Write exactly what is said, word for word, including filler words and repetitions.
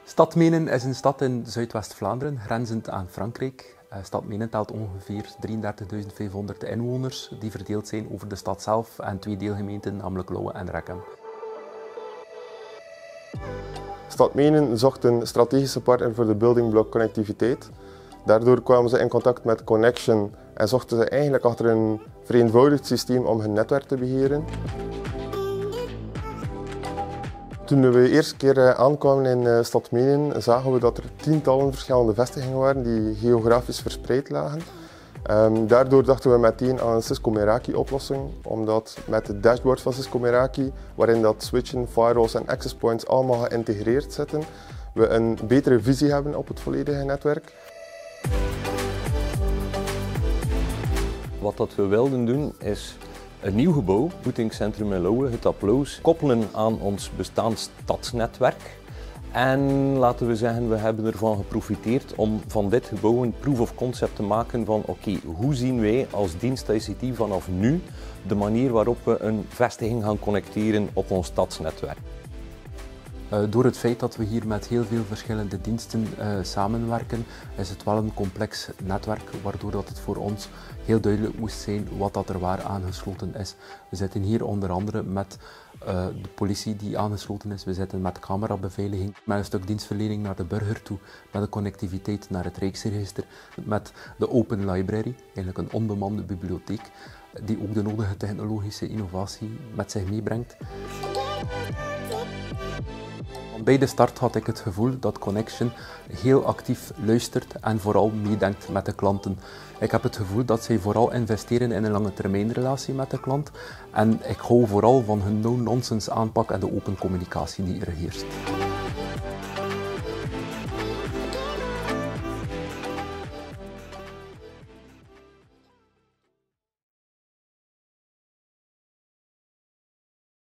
Stad Menen is een stad in Zuidwest-Vlaanderen, grenzend aan Frankrijk. Stad Menen telt ongeveer drieëndertigduizend vijfhonderd inwoners die verdeeld zijn over de stad zelf en twee deelgemeenten, namelijk Louwen en Rekken. Stad Menen zocht een strategische partner voor de building block connectiviteit. Daardoor kwamen ze in contact met Connection en zochten ze eigenlijk achter een vereenvoudigd systeem om hun netwerk te beheren. Toen we de eerste keer aankwamen in Stad Menen, zagen we dat er tientallen verschillende vestigingen waren die geografisch verspreid lagen. Um, daardoor dachten we meteen aan een Cisco Meraki oplossing, omdat met het dashboard van Cisco Meraki, waarin dat switchen, firewalls en access points allemaal geïntegreerd zitten, we een betere visie hebben op het volledige netwerk. Wat dat we wilden doen is een nieuw gebouw, boetingscentrum in Louwen, het Applaus, koppelen aan ons bestaand stadsnetwerk. En laten we zeggen, we hebben ervan geprofiteerd om van dit gebouw een proof of concept te maken van oké, okay, hoe zien wij als dienst I C T vanaf nu de manier waarop we een vestiging gaan connecteren op ons stadsnetwerk. Uh, door het feit dat we hier met heel veel verschillende diensten uh, samenwerken, is het wel een complex netwerk, waardoor dat het voor ons heel duidelijk moest zijn wat dat er waar aangesloten is. We zitten hier onder andere met uh, de politie die aangesloten is, we zitten met camerabeveiliging, met een stuk dienstverlening naar de burger toe, met de connectiviteit naar het Rijksregister, met de Open Library, eigenlijk een onbemande bibliotheek, die ook de nodige technologische innovatie met zich meebrengt. Bij de start had ik het gevoel dat Connection heel actief luistert en vooral meedenkt met de klanten. Ik heb het gevoel dat zij vooral investeren in een lange termijn relatie met de klant en ik hou vooral van hun no-nonsense aanpak en de open communicatie die er heerst.